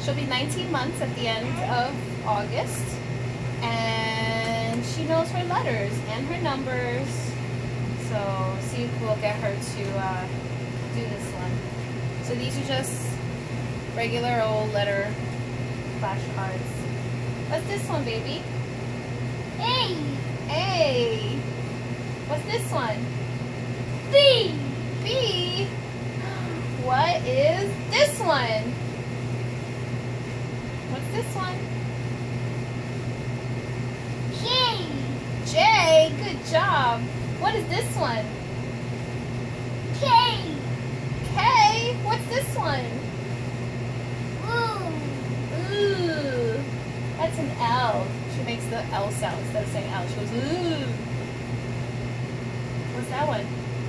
She'll be 19 months at the end of August. And she knows her letters and her numbers. So see if we'll get her to do this one. So these are just regular old letter flashcards. What's this one, baby? A. A. What's this one? B. B. What is this one? What's this one? J. J. Good job. What is this one? K. K. What's this one? Ooh. Ooh. That's an L. She makes the L sound instead of saying L. She goes, ooh. What's that one?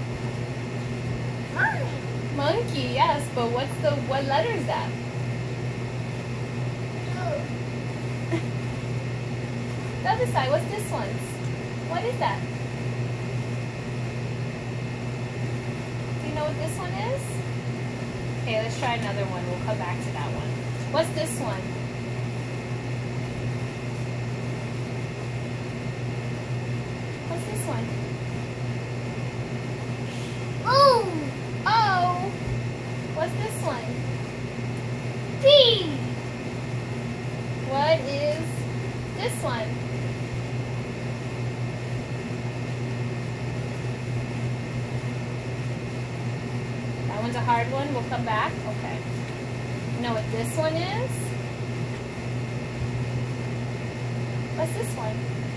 Monkey. Monkey, yes, but what letter is that? The other side, what's this one? What is that? Do you know what this one is? Okay, let's try another one. We'll come back to that one. What's this one? What's this one? O. O. What's this one? P. What is this one? That one's a hard one. We'll come back. Okay. You know what this one is? What's this one?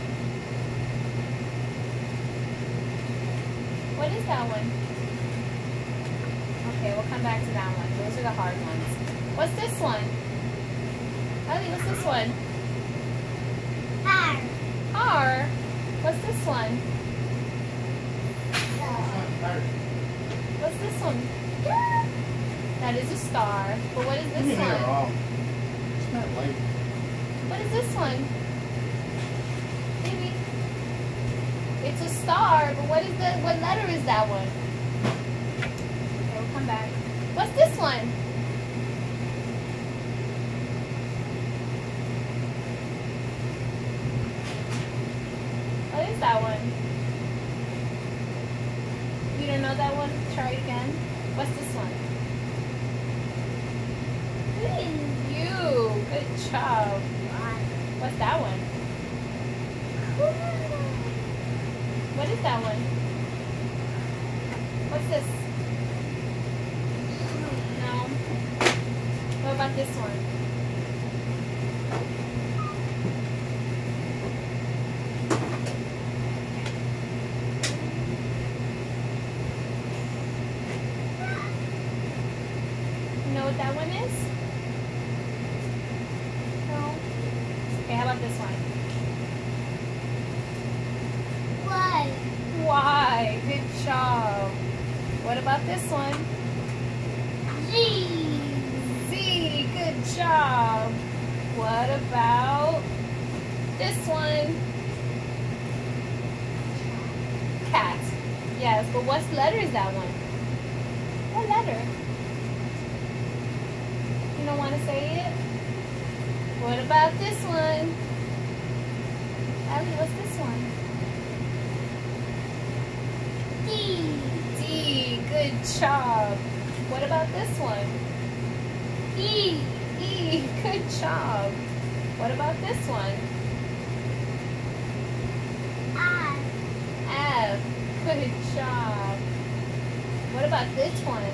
What is that one? Okay, we'll come back to that one. Those are the hard ones. What's this one? Ellie, what's this one? R. R. What's this one? What's this one? That is a star. But what is this one? It's not light. What is this one? Maybe. It's a star, but what letter is that one? Okay, we'll come back. What's this one? What is that one? You don't know that one? Try it again. What's this one? You. Good job. What's that one? What is that one? What's this? No. What about this one? You know what that one is? No. Okay, how about this one? Y. Y. Good job. What about this one? Z. Z. Good job. What about this one? Cat. Yes, but what letter is that one? What letter? You don't want to say it? What about this one? Ellie, what's this one? D. D. Good job. What about this one? E. E. Good job. What about this one? I. F. Good job. What about this one?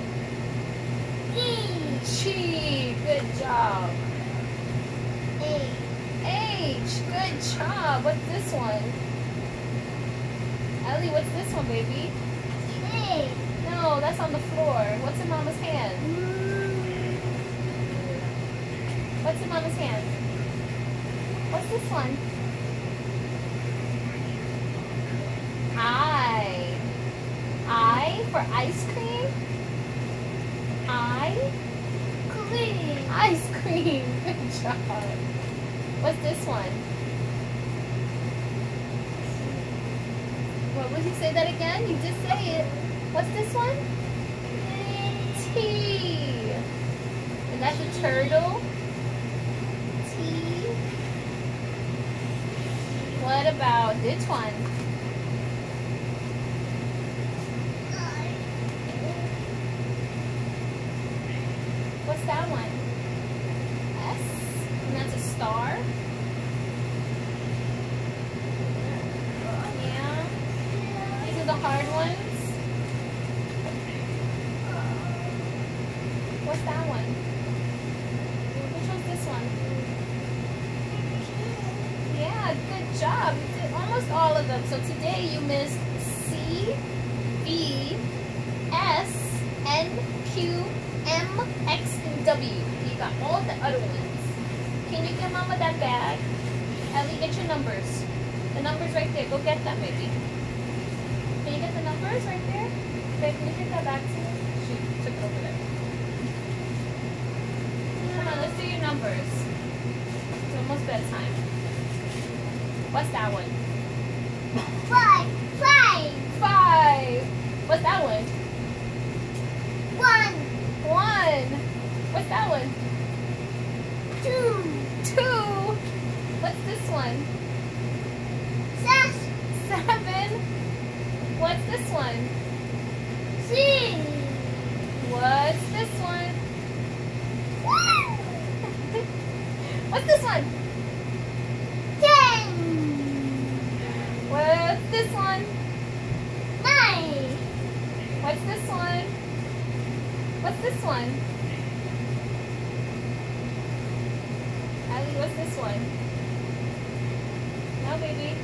E. G. Good job. A. H. Good job. What's this one? Ellie, what's this one, baby? K. No, that's on the floor. What's in Mama's hand? What's in Mama's hand? What's this one? I. I for ice cream? I? Clean. Ice cream. Good job. What's this one? What would you say that again? You just say it. What's this one? T. And that's a turtle? What about this one? What's that one? S? And that's a star? Yeah. These are the hard ones. What's that one? Which one's this one? Yeah, good job. You did almost all of them. So today you missed C, B, S, N, Q, M, X, and W. You got all the other ones. Can you give Mama that bag? Ellie, get your numbers. The numbers right there. Go get them, baby. Can you get the numbers right there? Babe, can you take that back to me? She took it over there. Come on, let's do your numbers. It's almost bedtime. What's that one? 5. 5. What's that one? 1. 1. What's that one? 2. 2. What's this one? 7. What's this one? 6. What's this one? What's this one? 10. What's this one? 9. What's this one? What's this one? Ellie, what's this one? No, baby.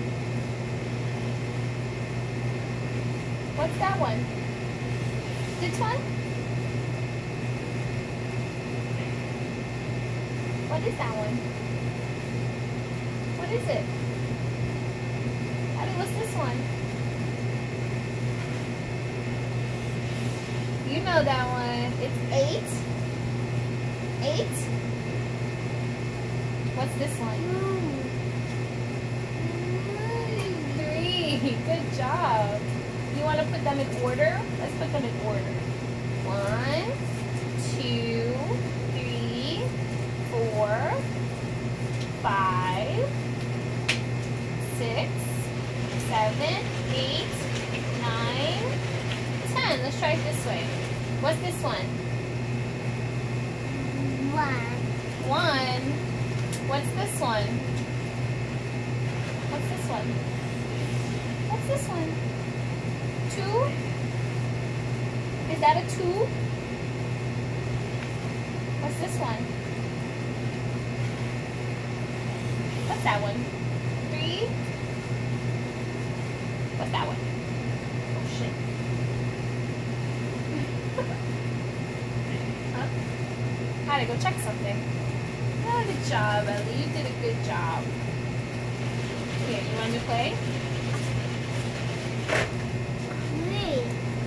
What's that one? This one? What is that one? What is it? Ellie, what's this one? You know that one. It's 8. 8. What's this one? 3. Good job. You want to put them in order? Let's put them in order. 1, 2, 3, 4, 5, 6, 7, 8, 9, 10. Let's try it this way. What's this one? 1. 1. What's this one? What's this one? What's this one? 2? Is that a 2? What's this one? What's that one? 3? What's that one? Oh shit. Huh? Gotta go check something. Oh, good job, Ellie. You did a good job. Here, you want to play? 3.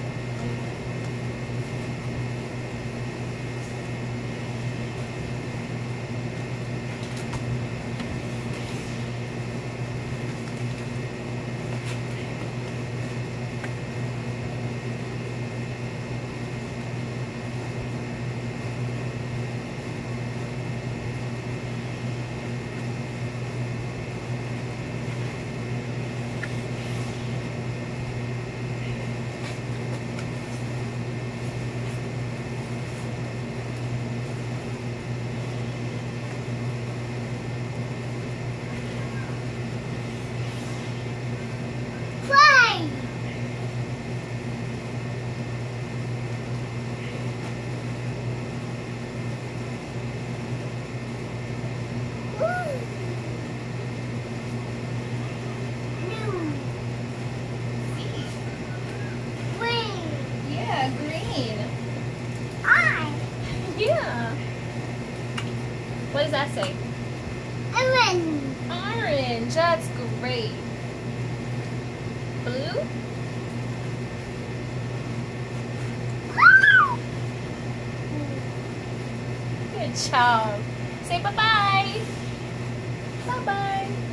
Yeah, green. Yeah. What does that say? Orange. That's great. Blue? Good job. Say bye-bye. Bye-bye.